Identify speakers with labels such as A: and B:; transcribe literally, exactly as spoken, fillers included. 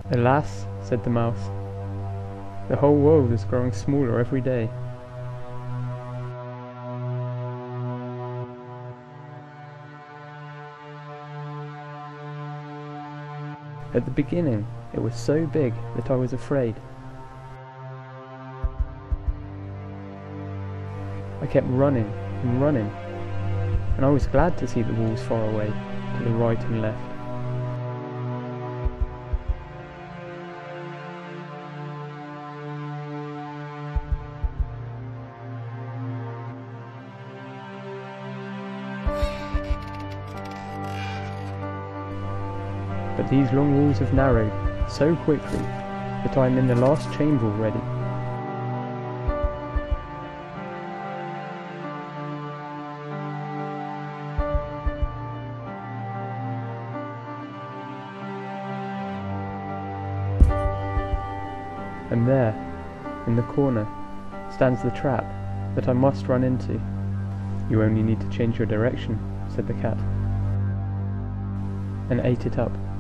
A: "Alas," said the mouse, "the whole world is growing smaller every day." At the beginning, it was so big that I was afraid. I kept running and running, and I was glad to see the walls far away, to the right and left. But these long walls have narrowed so quickly that I am in the last chamber already. And there, in the corner, stands the trap that I must run into. "You only need to change your direction," said the cat, and ate it up.